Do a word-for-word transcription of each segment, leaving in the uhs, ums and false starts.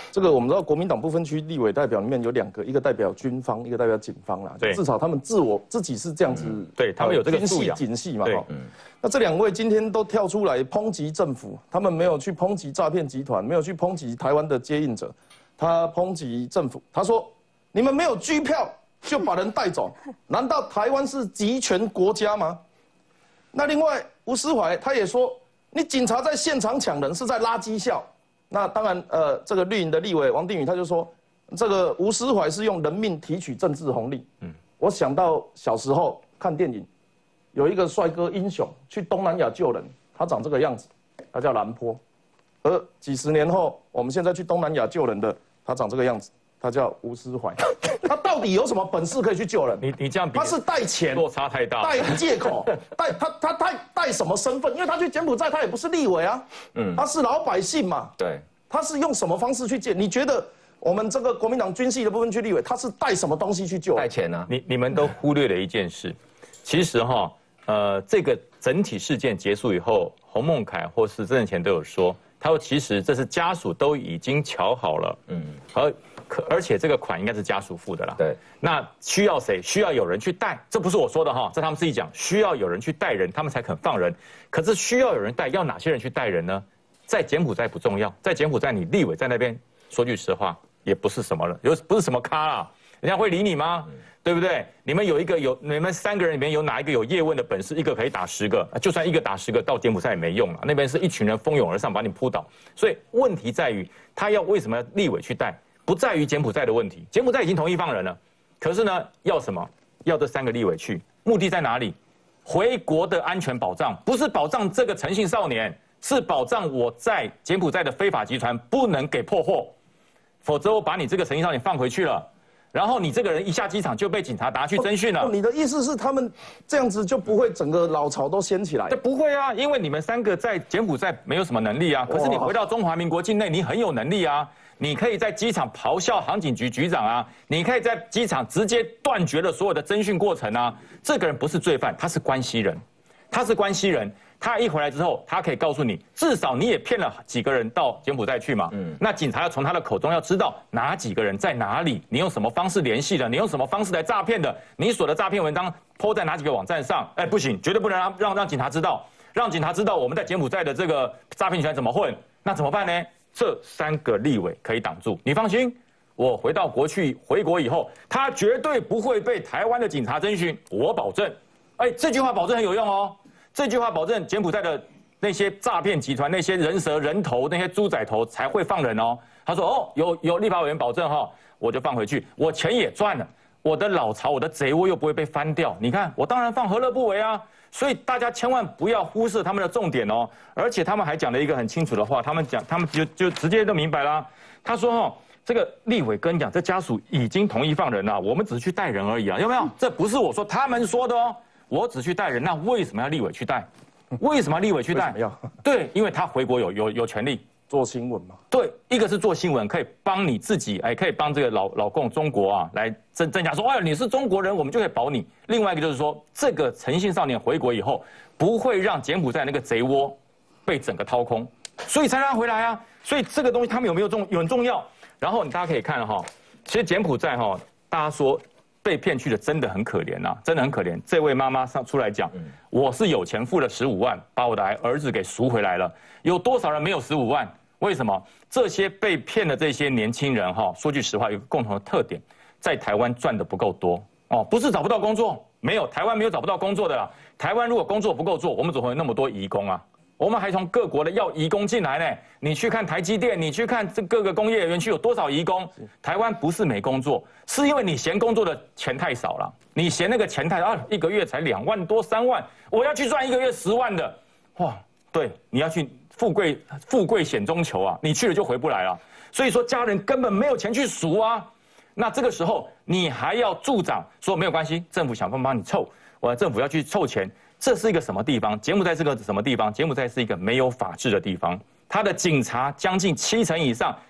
这个我们知道，国民党不分区立委代表里面有两个，一个代表军方，一个代表警方啦。 对， 至少他们自我自己是这样子， 嗯、对他们有这个素养、 警系嘛。 对， 嗯。那这两位今天都跳出来抨击政府，他们没有去抨击诈骗集团，没有去抨击台湾的接应者，他抨击政府，他说你们没有拘票就把人带走，难道台湾是集权国家吗？那另外吴思怀他也说，你警察在现场抢人是在拉绩效。那当然，呃，这个绿营的立委王定宇他就说，这个吴思怀是用人命提取政治红利。嗯，我想到小时候看电影，有一个帅哥英雄去东南亚救人，他长这个样子，他叫兰坡。而几十年后，我们现在去东南亚救人的，他长这个样子，他叫吴思怀。他到底有什么本事可以去救人？ 你你这样比， 他是带钱， 落差太大， 带借口，带他他他带什么身份？因为他去柬埔寨，他也不是立委啊，嗯，他是老百姓嘛， 对， 他是用什么方式去借？你觉得我们这个国民党军系的部分区立委，他是带什么东西去救？ 带钱啊！ 你你们都忽略了一件事，其实哈，呃，这个整体事件结束以后，洪孟凯或是郑前都有说，他说其实这是家属都已经瞧好了，嗯，而。可而且这个款应该是家属付的啦。 对， 那需要谁？需要有人去带，这不是我说的哈，这他们自己讲，需要有人去带人，他们才肯放人。可是需要有人带，要哪些人去带人呢？在柬埔寨不重要，在柬埔寨你立委在那边，说句实话，也不是什么了，有不是什么咖啦，人家会理你吗？嗯、对不对？你们有一个有你们三个人里面有哪一个有叶问的本事？一个可以打十个，就算一个打十个，到柬埔寨也没用了。那边是一群人蜂拥而上把你扑倒。所以问题在于，他要为什么要立委去带？不在于柬埔寨的问题，柬埔寨已经同意放人了，可是呢，要什么？要这三个立委去，目的在哪里？回国的安全保障，不是保障这个诚信少年，是保障我在柬埔寨的非法集团不能给破获，否则我把你这个诚信少年放回去了，然后你这个人一下机场就被警察拿去侦讯了。 哦、你的意思是他们这样子就不会整个老巢都掀起来？ 不会啊，因为你们三个在柬埔寨没有什么能力啊，可是你回到中华民国境内，你很有能力啊。你可以在机场咆哮航警局局长啊，你可以在机场直接断绝了所有的侦讯过程啊。这个人不是罪犯，他是关系人，他是关系人。他一回来之后，他可以告诉你，至少你也骗了几个人到柬埔寨去嘛。嗯，那警察要从他的口中要知道哪几个人在哪里，你用什么方式联系的，你用什么方式来诈骗的，你所的诈骗文章 po 在哪几个网站上？哎，不行，绝对不能让让让警察知道，让警察知道我们在柬埔寨的这个诈骗集团怎么混。那怎么办呢？这三个立委可以挡住，你放心，我回到国去回国以后，他绝对不会被台湾的警察侦讯，我保证。哎，这句话保证很有用哦，这句话保证柬埔寨的那些诈骗集团、那些人蛇人头、那些猪仔头才会放人哦。他说哦，有有立法委员保证哈、哦，我就放回去，我钱也赚了，我的老巢、我的贼窝又不会被翻掉。你看，我当然放，何乐不为啊？所以大家千万不要忽视他们的重点哦，而且他们还讲了一个很清楚的话，他们讲，他们就就直接就明白啦。他说哈、哦，这个立委跟你讲，这家属已经同意放人了，我们只是去带人而已啊，有没有？这不是我说，他们说的哦，我只去带人，那为什么要立委去带？为什么要立委去带？对，因为他回国有有有权利。 做新闻嘛， 对，一个是做新闻，可以帮你自己，哎，可以帮这个老老共中国啊来增增加说，哎，你是中国人，我们就可以保你。另外一个就是说，这个诚信少年回国以后，不会让柬埔寨那个贼窝被整个掏空，所以才让他回来啊。所以这个东西他们有没有重有很重要。然后大家可以看哈，其实柬埔寨哈，大家说被骗去的真的很可怜呐、啊，真的很可怜。这位妈妈上出来讲，我是有钱付了十五万，把我的儿子给赎回来了。有多少人没有十五万？为什么这些被骗的这些年轻人哈？说句实话，有个共同的特点，在台湾赚的不够多哦，不是找不到工作，没有，台湾没有找不到工作的啦。台湾如果工作不够做，我们怎么会有那么多移工啊？我们还从各国的要移工进来呢。你去看台积电，你去看这各个工业园区有多少移工？台湾不是没工作，是因为你嫌工作的钱太少了，你嫌那个钱太啊，一个月才两万多三万，我要去赚一个月十万的，哇，对，你要去。富贵富贵险中求啊，你去了就回不来了。所以说家人根本没有钱去赎啊。那这个时候你还要助长说没有关系，政府想办法帮你凑，我政府要去凑钱，这是一个什么地方？柬埔寨是个什么地方？柬埔寨是一个没有法治的地方，他的警察将近七成以上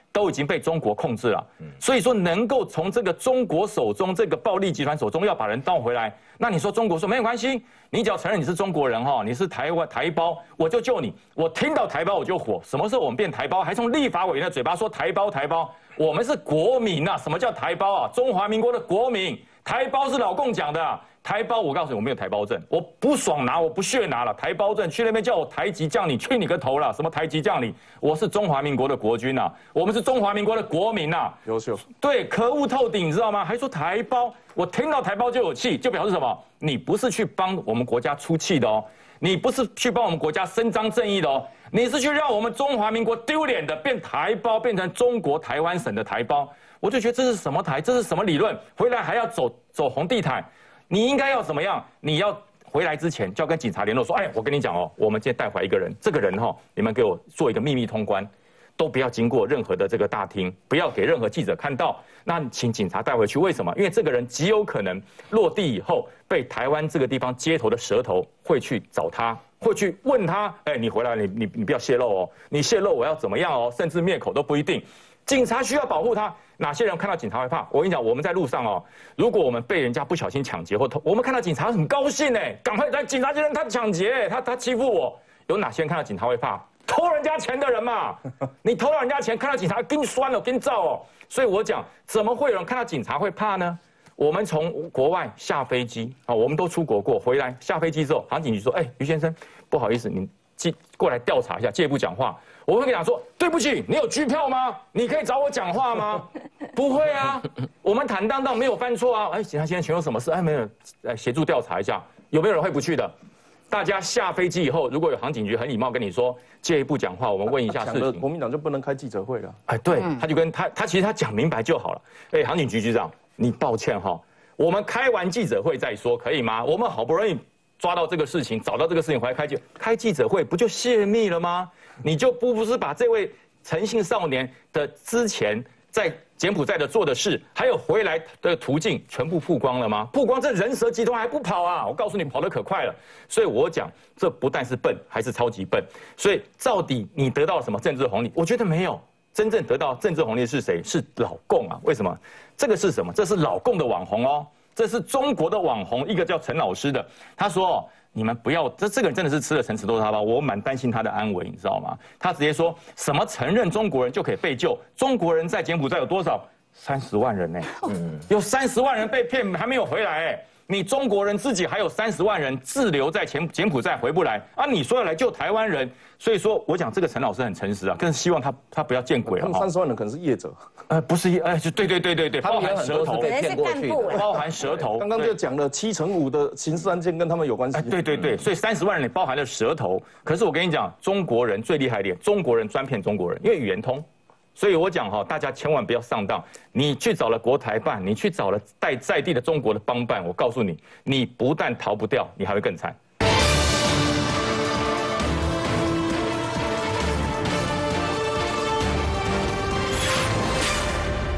都已经被中国控制了。所以说，能够从这个中国手中，这个暴力集团手中要把人倒回来，那你说中国说没有关系，你只要承认你是中国人哈，你是台湾台胞，我就救你。我听到台胞我就火。什么时候我们变台胞？还从立法委员的嘴巴说台胞台胞，我们是国民啊！什么叫台胞啊？中华民国的国民，台胞是老共讲的、啊。台胞，我告诉你，我没有台胞证，我不爽拿，我不屑拿了台胞证，去那边叫我台籍将领，去你个头了！什么台籍将领？我是中华民国的国军呐、啊，我们是中华民国的国民呐、啊， 优秀。 对，可恶透顶，你知道吗？还说台胞，我听到台胞就有气，就表示什么？你不是去帮我们国家出气的哦，你不是去帮我们国家伸张正义的哦，你是去让我们中华民国丢脸的，变台胞，变成中国台湾省的台胞。我就觉得这是什么台？这是什么理论？回来还要走走红地毯？你应该要怎么样？你要回来之前就要跟警察联络，说，哎，我跟你讲哦，我们今天带回来一个人，这个人哈、哦，你们给我做一个秘密通关，都不要经过任何的这个大厅，不要给任何记者看到。那请警察带回去，为什么？因为这个人极有可能落地以后，被台湾这个地方街头的蛇头会去找他，会去问他，哎，你回来，你你你不要泄露哦，你泄露我要怎么样哦，甚至灭口都不一定。警察需要保护他。哪些人看到警察会怕？我跟你讲，我们在路上哦，如果我们被人家不小心抢劫或偷，我们看到警察很高兴哎，赶快来！警察先生他抢劫，他他欺负我。有哪些人看到警察会怕？偷人家钱的人嘛，你偷了人家钱，看到警察给你酸了，给你照哦。所以我讲，怎么会有人看到警察会怕呢？我们从国外下飞机啊，我们都出国过，回来下飞机之后，航警局说：“哎，于先生，不好意思，你进过来调查一下，借不讲话。”我会跟你讲说，对不起，你有拘票吗？你可以找我讲话吗？不会啊，我们坦荡荡，没有犯错啊。哎，警察先生，请问有什么事？哎，没有，来协助调查一下，有没有人会不去的？大家下飞机以后，如果有航警局很礼貌跟你说借一步讲话，我们问一下事情。 国民党就不能开记者会了。 哎，对，他就跟他他其实他讲明白就好了。哎，航警局局长，你抱歉哈，我们开完记者会再说，可以吗？我们好不容易抓到这个事情，找到这个事情回来开记开记者会，不就泄密了吗？你就不不是把这位诚信少年的之前在柬埔寨的做的事，还有回来的途径全部曝光了吗？曝光，这人蛇集团还不跑啊！我告诉你，跑得可快了。所以我讲，这不但是笨，还是超级笨。所以到底你得到什么政治红利？我觉得没有。真正得到政治红利是谁？是老共啊！为什么？这个是什么？这是老共的网红哦，这是中国的网红，一个叫陈老师的，他说。你们不要，这这个人真的是吃了陈词豆沙包，我蛮担心他的安危，你知道吗？他直接说什么承认中国人就可以被救，中国人在柬埔寨有多少？三十万人呢、欸，嗯，有三十万人被骗还没有回来哎、欸，你中国人自己还有三十万人滞留在柬柬埔寨回不来啊！你说要来救台湾人，所以说我讲这个陈老师很诚实啊，更希望他他不要见鬼了。 他们三十万人可能是业者， 呃，不是业，哎，就对对对对对，包含舌头， 被骗过去， 包含舌头。 刚刚就讲了七成五的刑事案件跟他们有关系。 哎，对对对，所以三十万人里包含了舌头。可是我跟你讲，中国人最厉害一点，中国人专骗中国人，因为语言通。所以我讲哈，大家千万不要上当。你去找了国台办，你去找了在在地的中国的帮办，我告诉你，你不但逃不掉，你还会更惨。